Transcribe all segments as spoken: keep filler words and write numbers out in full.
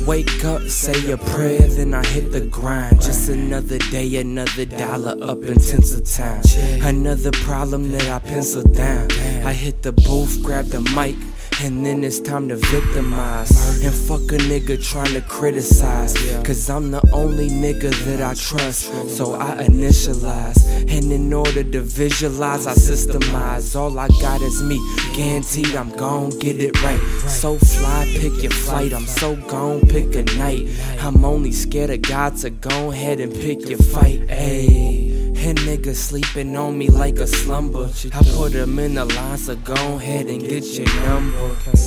wake up, say a prayer, then I hit the grind. Just another day, another dollar up in tens of time. Another problem that I pencil down. I hit the booth, grab the mic, and then it's time to victimize. And fuck a nigga trying to criticize, cause I'm the only nigga that I trust. So I initialize, and in order to visualize, I systemize. All I got is me, guaranteed I'm gon' get it right. So fly, pick your flight, I'm so gon' pick a night. I'm only scared of God, to go ahead and pick your fight. Ayy, and niggas sleeping on me like a slumber. I put them in the line, so go ahead and get your number.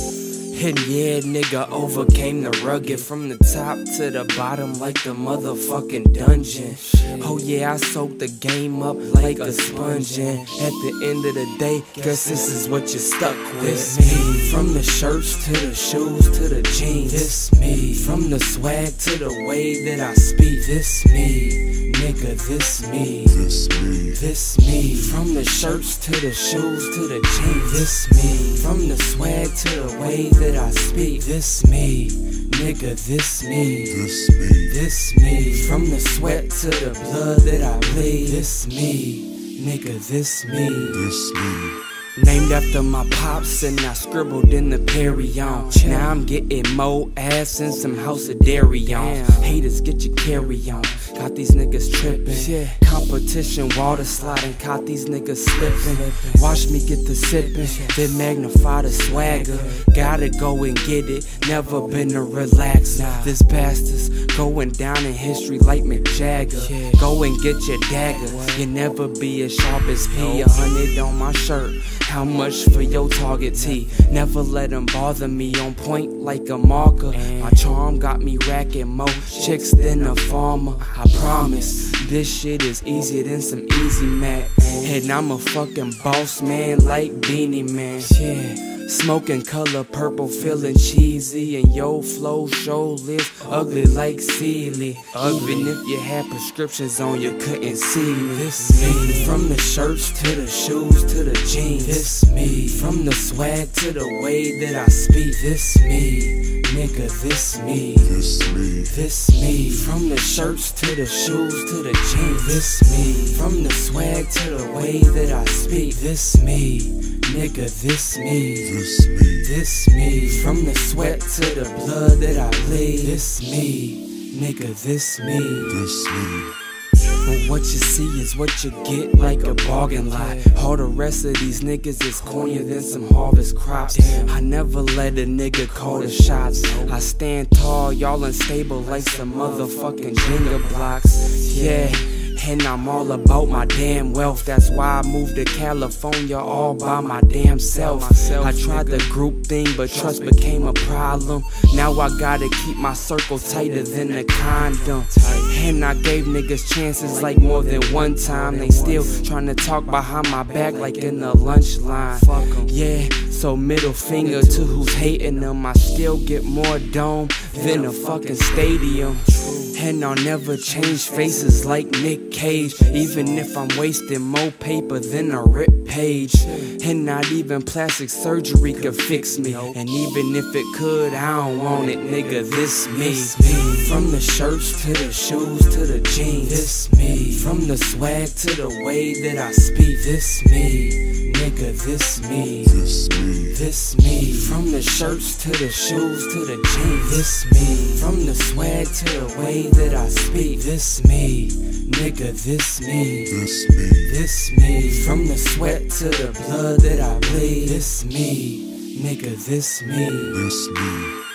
And yeah, nigga overcame the rugged, from the top to the bottom like the motherfucking dungeon. Oh yeah, I soaked the game up like a sponge, and at the end of the day, guess this is what you're stuck with. This me, from the shirts to the shoes to the jeans. This me, from the swag to the way that I speak. This me, nigga, this me. This me. This me, from the shirts to the shoes to the jeans. This me, from the swag to the way that I speak. This me, nigga, this me. This me. This me, from the sweat to the blood that I bleed. This me, nigga, this me. This me. Named after my pops, and I scribbled in the Perry on. Now I'm getting more ass and some House of Dairy on. Haters, get your carry on. Got these niggas trippin'. Competition, water sliding, caught these niggas slippin'. Watch me get the sippin', then magnify the swagger. Gotta go and get it, never been a relaxer. This bastard's going down in history like Mick Jagger. Go and get your dagger, you never be as sharp as P. A hundred on my shirt, how much for your target T? Never let them bother me, on point like a marker. My charm got me racking more chicks than a farmer. I promise, this shit is easier than some Easy Mac. And I'm a fucking boss man like Beanie Man. Yeah. Smoking color purple, feeling cheesy, and yo flow show live ugly like Sealy. Even if you had prescriptions on, you couldn't see me. This me, from the shirts to the shoes to the jeans. This me, from the swag to the way that I speak. This me, nigga, this me. This me. This me, from the shirts to the shoes to the jeans. This me, from the swag to the way that I speak. This me, nigga, this me. This me. This me, from the sweat to the blood that I bleed. This me, nigga, this me. This me. But what you see is what you get, like a bargain lot. All the rest of these niggas is cornier than some harvest crops. I never let a nigga call the shots. I stand tall, y'all unstable like some motherfucking Jenga blocks. Yeah. And I'm all about my damn wealth. That's why I moved to California all by my damn self. I tried the group thing, but trust became a problem. Now I gotta keep my circle tighter than a condom. And I gave niggas chances like more than one time. They still tryna talk behind my back like in the lunch line. Yeah, so middle finger to who's hating them. I still get more dome than a fucking stadium. And I'll never change faces like Nick Cage, even if I'm wasting more paper than a rip page. And not even plastic surgery could fix me, and even if it could, I don't want it, nigga, this me. From the shirts to the shoes to the jeans. This me, from the swag to the way that I speak. This me, nigga, this me. This me. This me, from the shirts to the shoes to the jeans. This me, from the swag to the way that I speak. This me, nigga, this me. This me. This me, from the sweat to the blood that I bleed. This me, nigga, this me. This me.